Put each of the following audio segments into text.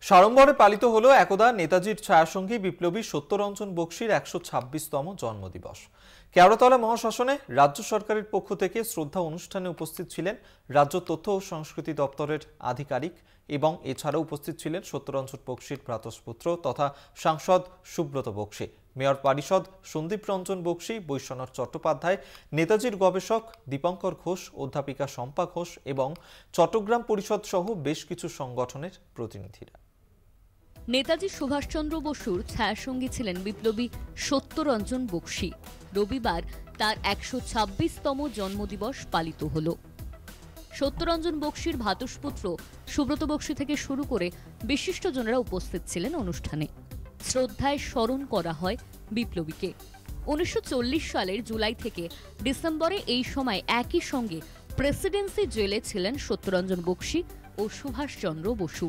সাড়ম্বরে পালিত হলো একদা নেতাজির ছায়াসঙ্গী বিপ্লবী সত্যরঞ্জন বক্সীর ১২৬তম জন্মদিবস। কেওড়াতলা মহাশ্মশানে রাজ্য সরকারের পক্ষ থেকে শ্রদ্ধা অনুষ্ঠানে উপস্থিত ছিলেন রাজ্য তথ্য ও সংস্কৃতি দপ্তরের আধিকারিক এবং এছাড়াও উপস্থিত ছিলেন সত্যরঞ্জন বক্সীর ভ্রাতুষ্পুত্র তথা সাংসদ সুব্রত বক্সী, মেয়র পরিষদ সন্দীপ রঞ্জন বক্সী, বৈশ্বনাথ চট্টোপাধ্যায়, নেতাজির গবেষক দীপঙ্কর ঘোষ, অধ্যাপিকা শম্পা ঘোষ এবং চট্টগ্রাম পরিষদ সহ বেশ কিছু সংগঠনের প্রতিনিধিরা। নেতাজি সুভাষচন্দ্র বসুর ছায়াসঙ্গী ছিলেন বিপ্লবী সত্যরঞ্জন বক্সী। রবিবার তার ১২৬তম জন্মদিবস পালিত হল। সত্যরঞ্জন বক্সীর ভ্রাতুষ্পুত্র সুব্রত বক্সী থেকে শুরু করে বিশিষ্টজনেরা উপস্থিত ছিলেন অনুষ্ঠানে। শ্রদ্ধায় স্মরণ করা হয় বিপ্লবীকে। ১৯৪০ সালের জুলাই থেকে ডিসেম্বরে এই সময় একই সঙ্গে প্রেসিডেন্সি জেলে ছিলেন সত্যরঞ্জন বক্সী ও সুভাষচন্দ্র বসু।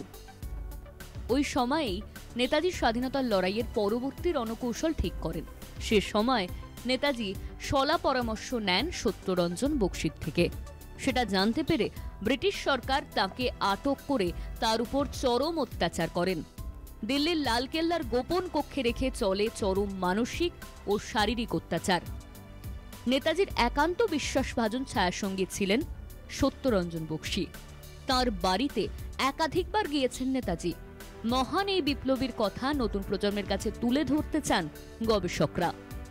ওই সময়েই নেতাজি স্বাধীনতার লড়াইয়ের পরবর্তী রণকৌশল ঠিক করেন। সে সময় নেতাজি শলা পরামর্শ নেন সত্যরঞ্জন বক্সীর থেকে। সেটা জানতে পেরে ব্রিটিশ সরকার তাকে আটক করে তার উপর চরম অত্যাচার করেন। দিল্লির লালকেল্লার গোপন কক্ষে রেখে চলে চরম মানসিক ও শারীরিক অত্যাচার। নেতাজির একান্ত বিশ্বাসভাজন ছায়াসঙ্গী ছিলেন সত্যরঞ্জন বক্সী। তার বাড়িতে একাধিকবার গিয়েছেন নেতাজি। মহান এই বিপ্লবীর কথা নতুন প্রজন্মের কাছে তুলে ধরতে চান গবেষকরা।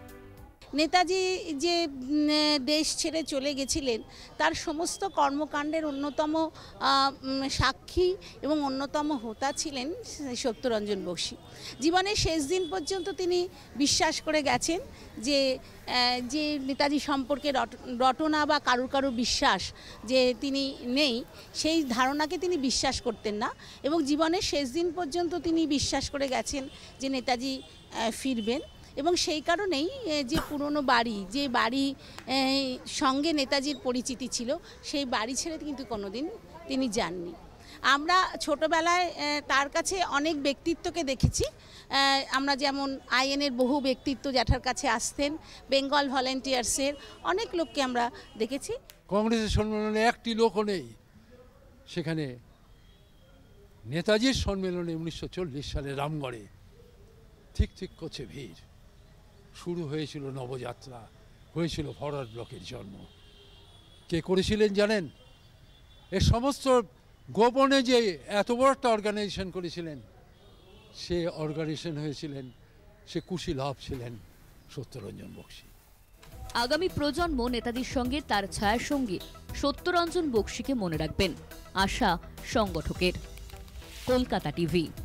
নেতাজি যে দেশ ছেড়ে চলে গেছিলেন তার সমস্ত কর্মকাণ্ডের অন্যতম সাক্ষী এবং অন্যতম হোতা ছিলেন সত্যরঞ্জন বক্সী। জীবনের শেষ দিন পর্যন্ত তিনি বিশ্বাস করে গেছেন যে নেতাজি সম্পর্কে রটনা বা কারুর বিশ্বাস যে তিনি নেই, সেই ধারণাকে তিনি বিশ্বাস করতেন না এবং জীবনের শেষ দিন পর্যন্ত তিনি বিশ্বাস করে গেছেন যে নেতাজি ফিরবেন। এবং সেই কারণেই যে পুরনো বাড়ি, যে বাড়ি সঙ্গে নেতাজির পরিচিতি ছিল, সেই বাড়ি ছেড়ে কিন্তু কোনোদিন তিনি যাননি। আমরা ছোটবেলায় তার কাছে অনেক ব্যক্তিত্বকে দেখেছি। আমরা যেমন আইএনের বহু ব্যক্তিত্ব জ্যাঠার কাছে আসতেন, বেঙ্গল ভলেন্টিয়ার্সের অনেক লোককে আমরা দেখেছি। কংগ্রেসের সম্মেলনে একটি লোকও নেই সেখানে। নেতাজির সম্মেলনে ১৯৪০ সালে রামগড়ে ঠিক করছে ভিড়। শুরু হয়েছিল নবযাত্রা, হয়েছিল ফরওয়ার্ড ব্লকের জন্ম। কে করেছিলেন জানেন? এর সমস্ত গোপনে যে এত বড় একটা অর্গানাইজেশন করেছিলেন, সে অর্গানাইজেশন হয়েছিলেন, সে কুশীলভ ছিলেন সত্যরঞ্জন বক্সী। আগামী প্রজন্ম নেতাজির সঙ্গে তার ছায়াসঙ্গী সত্যরঞ্জন বক্সীকে মনে রাখবেন, আশা সংগঠকের। কলকাতা টিভি।